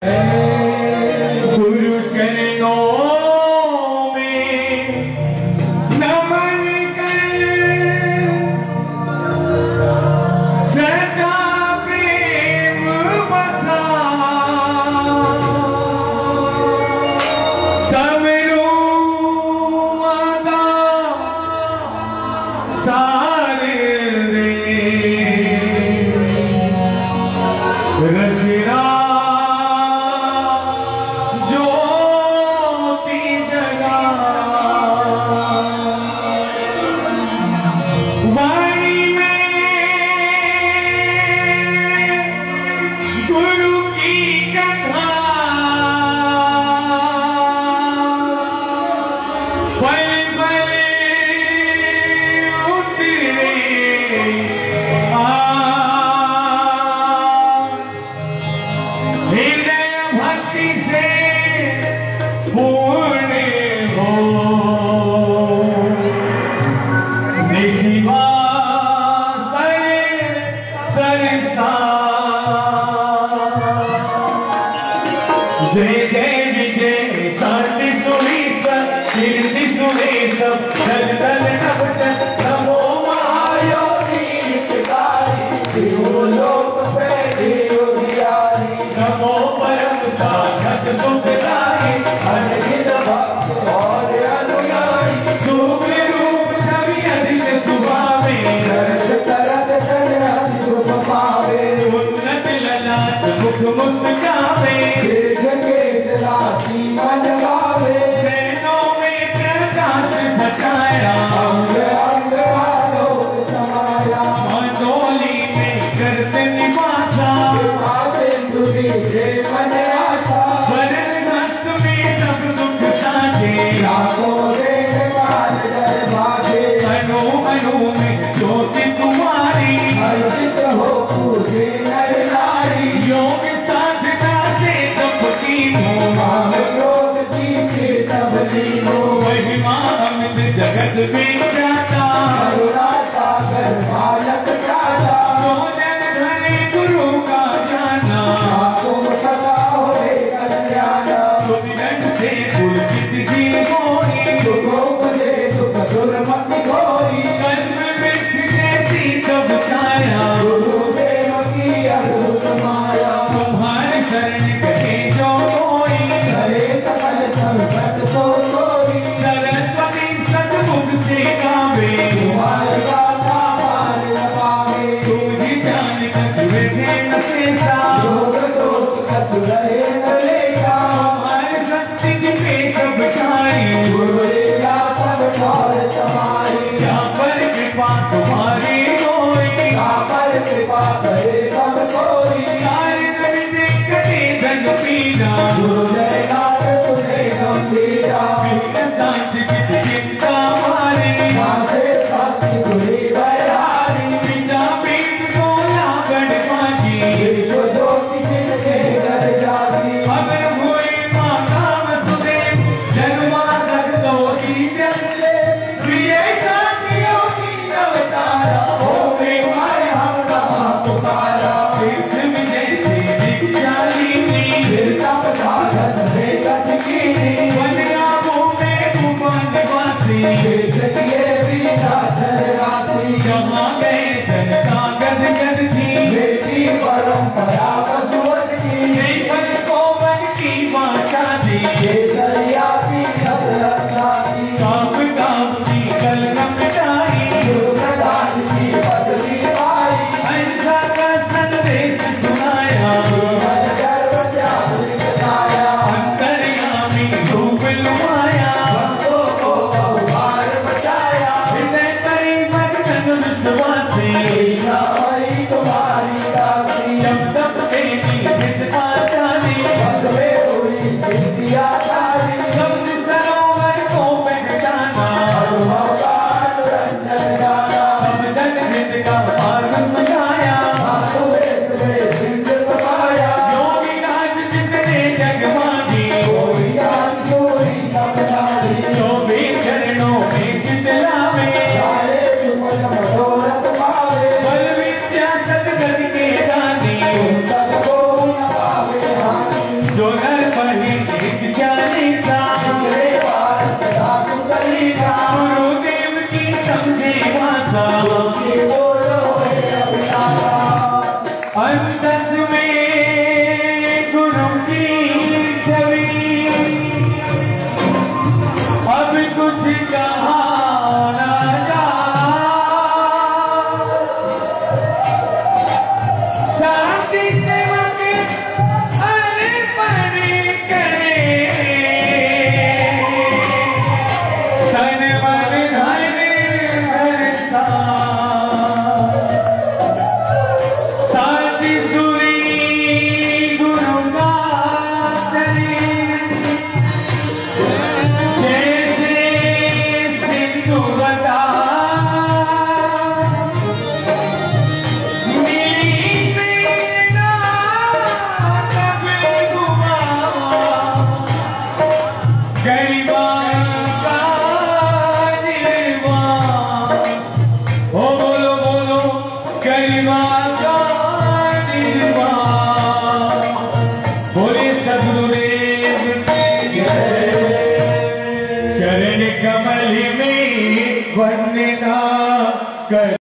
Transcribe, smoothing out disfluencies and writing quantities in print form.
गुरु चरणों में नमन कर सदा प्रेम बसा समरू माता सारे रचना जय जय विजय शांति सुरेश्वर कीर्ति सुरेश्वर दल दल नवचन नमो महायोगी हितकारी देवलोक पैदे योगियारी नमो परम साधक सुखदाई अनगिन भक्त और अनुयायी शुक्र रूप छवि अधिक सुभावे दर्श करत जन हरि शुभ पावे उन्नत ललाट मुख मुस्कावे मनवावे नैनों में प्रकाश सचाया अंग अंग आलोक समाया मनोली में करते निवासा सिंधु दीजे मन आशा वरण हस्त में सब सुख साझे लाखों देश काल जय भागे अनु अनु में ज्योति तुम्हारी हर्षित हो पूजे नर नारी योग साधना से सबकी महिमा अमित जगत में जाता करुणा सागर बालक जाता जो जन धने गुरु का जाना आपको सदा होए कल्याण सुमिरन से पुलकित की मोरी सुखोपजे दुख दुर्मति घोरी कर्म वृक्ष जैसी तब छाया गुरुदेव की अद्भुत माया तुम्हारे शरण कहे जो कोई करे सकल संकट सो कोई सरस्वती सतमुख से गावे तुम्हारे गाथा पार न पावे तुझी जान कछु रहे न शेषा योग दोष कछु रहे न लेखा हमारे शक्ति पे सब छाई गुरु लीला सब और समाई क्या पर कृपा तुम्हारी होई क्या पर कृपा करे सब कोई कार्य करने कटे धन पीना गुरु जय नाथ तुझे गंभीरा शांति चिंता मारे नाथे शांति सुनी बहारी बिना पीठ को लागण मांगी विश्व ज्योति जिनके घर जागी अगर हुई माता वसुदेव जन्मा कर दो की जगले प्रिय शांतियों की अवतारा हो हमारे हम कहा पुकारा तीर्थ में जैसे दीक्षा ली फिर तब साधन जो नर पढ़े एक चालीसा गुरुदेव की समझे भाषा अंतस में गुरु की छवि अब कुछ कहा ना जा शांति से चरण कमल में वंदना कर